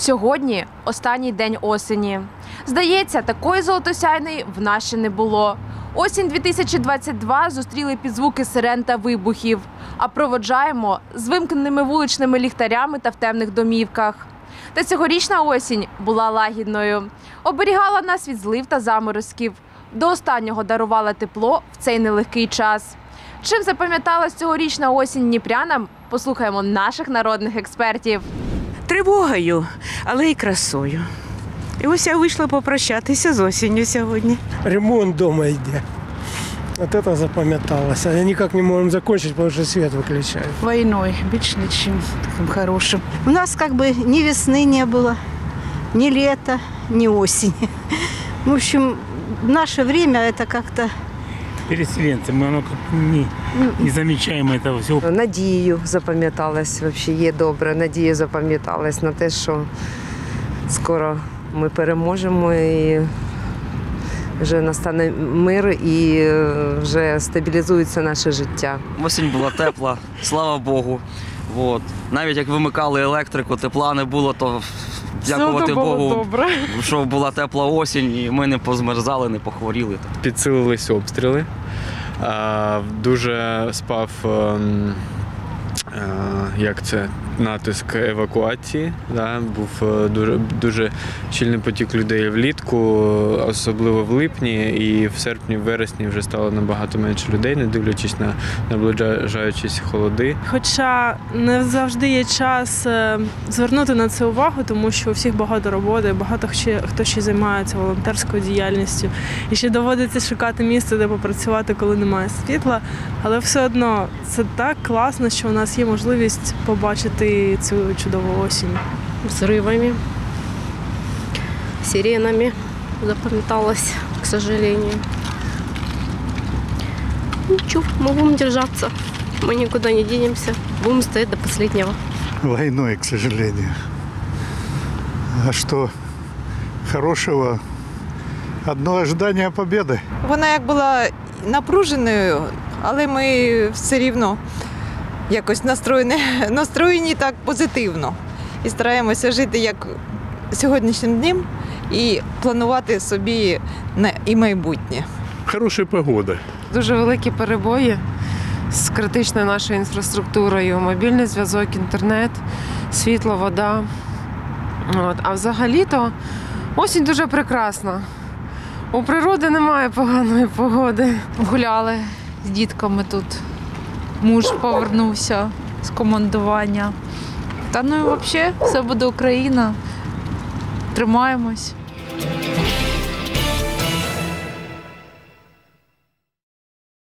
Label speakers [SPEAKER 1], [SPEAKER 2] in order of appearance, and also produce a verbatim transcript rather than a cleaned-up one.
[SPEAKER 1] Сьогодні останній день осені. Здається, такої золотосяйної в нас ще не було. Осінь дві тисячі двадцять два зустріли під звуки сирен та вибухів, а проводжаємо з вимкненими вуличними ліхтарями та в темних домівках. Та цьогорічна осінь була лагідною. Оберігала нас від злив та заморозків. До останнього дарувала тепло в цей нелегкий час. Чим запам'яталась цьогорічна осінь дніпрянам, послухаємо наших народних експертів.
[SPEAKER 2] Тривогою, але й красою. І ось я вийшла попрощатися з осінню сьогодні.
[SPEAKER 3] Ремонт дома йде. От це запам'яталося. Я ніяк не можемо закінчити, тому що світ виключають.
[SPEAKER 4] Войной, більш нічим таким хорошим.
[SPEAKER 5] У нас как бы ни весны не было, ни лета, ни осени. В общем, в наше время это как-то...
[SPEAKER 6] Переселенцы, мы оно как не, не замечаем этого всего.
[SPEAKER 7] Надію запам'яталась, взагалі є добре, надія запам'яталась на те, що скоро ми переможемо і вже настане мир і вже стабілізується наше життя.
[SPEAKER 8] Осінь була тепла, слава Богу. От. Навіть як вимикали електрику, тепла не було, то дякувати Богу, добре. Що була тепла осінь і ми не позмерзали, не похворіли.
[SPEAKER 9] Підсилились обстріли, дуже спав, як це, натиск евакуації, да, був дуже, дуже щільний потік людей влітку, особливо в липні, і в серпні, в вересні вже стало набагато менше людей, не дивлячись на наближаючіся холоди.
[SPEAKER 10] Хоча не завжди є час звернути на це увагу, тому що у всіх багато роботи, багато хто ще займається волонтерською діяльністю. І ще доводиться шукати місце, де попрацювати, коли немає світла. Але все одно це так класно, що у нас є можливість побачити цю чудову осінь.
[SPEAKER 11] Взрывами, сиренами запомнилось, к сожалению. Ничего, мы будем держаться, мы никуда не денемся, будем стоять до последнего.
[SPEAKER 12] Войной, к сожалению. А что хорошего? Одно ожидание победы.
[SPEAKER 13] Вона як була напруженою, але ми все рівно якось настроєні, настроєні так позитивно. І стараємося жити як сьогоднішнім днем і планувати собі і майбутнє.
[SPEAKER 14] Хороша погода.
[SPEAKER 15] Дуже великі перебої з критичною нашою інфраструктурою. Мобільний зв'язок, інтернет, світло, вода. От. А взагалі-то осінь дуже прекрасна. У природи немає поганої погоди.
[SPEAKER 16] Гуляли з дітками тут. Муж повернувся з командування. Та ну і взагалі все буде Україна. Тримаємось.